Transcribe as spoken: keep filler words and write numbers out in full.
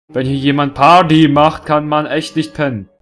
Wenn hier jemand Party macht, kann man echt nicht pennen.